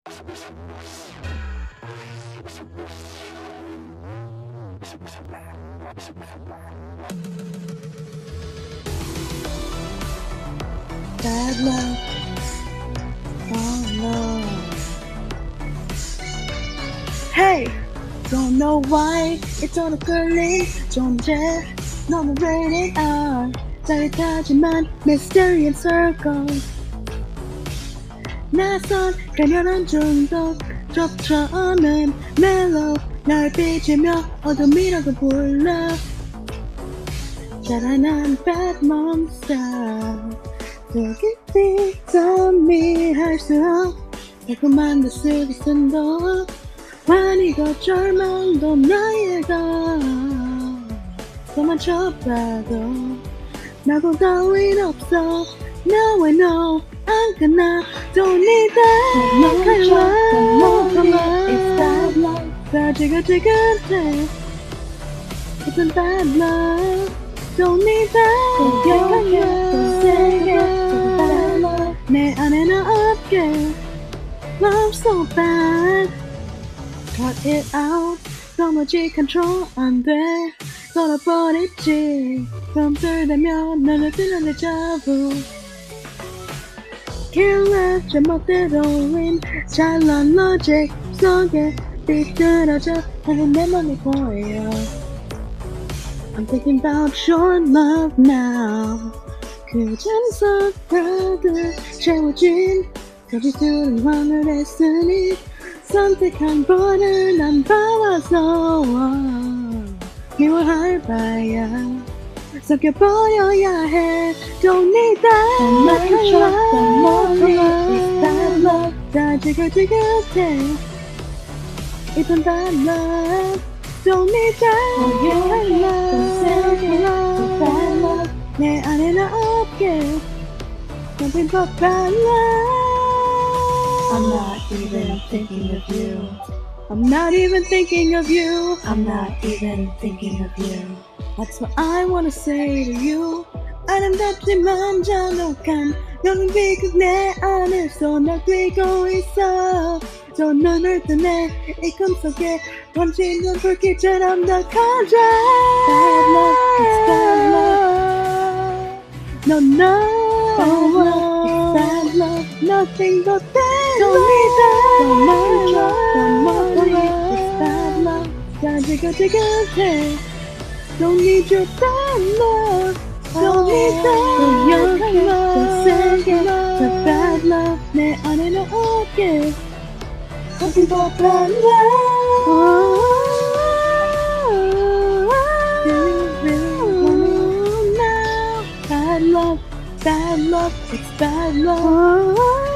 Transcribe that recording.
Bad luck. Oh no. Hey! Don't know why it's all a girling 존재 너무 rated R 짜릿하지만 mysterious circle 낯선 가련한 중독 좁혀오는 멜로 날 삐지며 어둠이라고 불러 자라난 bad monster 저기 미할수록 달콤한 내 스비슨도 환희고 절망도 나에가 도망쳐봐도 나고 따윈 없어 Now I know 안 끝나 Don't need that It's bad luck 다 지긋지긋해 It's a bad luck Don't need that 더 세게 bad luck 내 안에는 없게 Love so bad Cut it out 도무지 control 안돼 걸어버리지 검술되면 너를 뜨는 데자부 Killer 제멋대로인 잘난 logic 속에 삐뚤어져 하는 내 맘이 보여 I'm thinking about your love now 그 잠석 가득 채워진 거짓들은 황홀했으니 선택한 번을 난 봐와서 미워할 바야 섞여버려야 해 Don't need that Don't need It's bad luck 다 지긋지긋해 이건 bad luck Don't need that It's bad luck 내 안에는 없게 Something but bad luck I'm not even thinking of you I'm not even thinking of you I'm not even thinking of you That's what I wanna say to you 아름답지만 잔혹한 너는 비극 내 안에서 날 뛰고 있어 저 눈을 뜨네 이 꿈속에 번지는 불길처럼 더 커져 Bad luck, it's bad luck No, no Bad luck, it's bad luck Nothing but bad luck Don't need that Don't need It's bad luck 다 지긋지긋해 Don't need your bad luck Don't need that Don't 세게 더 bad luck 내 안에는 없게 Nothing but bad luck Do you really want me now? Bad luck, it's bad luck